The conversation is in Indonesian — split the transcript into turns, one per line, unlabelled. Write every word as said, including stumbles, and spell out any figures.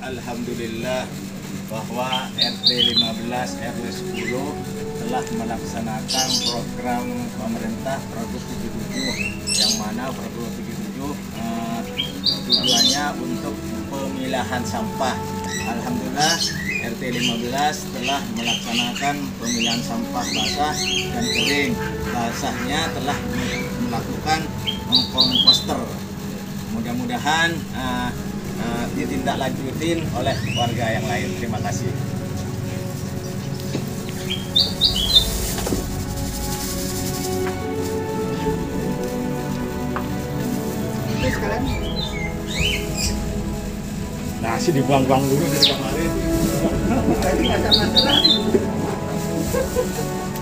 Alhamdulillah bahwa R T lima belas R W sepuluh telah melaksanakan program pemerintah Pergub tujuh puluh tujuh, yang mana Pergub tujuh puluh tujuh eh, tujuannya untuk pemilahan sampah. Alhamdulillah R T lima belas telah melaksanakan pemilahan sampah basah dan kering. Basahnya telah melakukan komposter. Mudah-mudahan uh, uh, ditindaklanjutin oleh warga yang lain. Terima kasih.
Nasi dibuang-buang dulu dari kemarin.
Tadi nggak ada masalah.